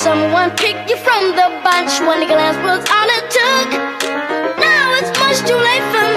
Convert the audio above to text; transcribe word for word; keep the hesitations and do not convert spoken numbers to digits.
someone pick you from the bunch. One glance was all it took. Now it's much too late for